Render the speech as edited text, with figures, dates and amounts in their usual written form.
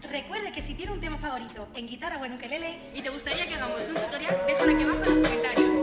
Recuerde que si tiene un tema favorito en guitarra o en ukelele y te gustaría que hagamos un tutorial, déjalo aquí abajo en los comentarios.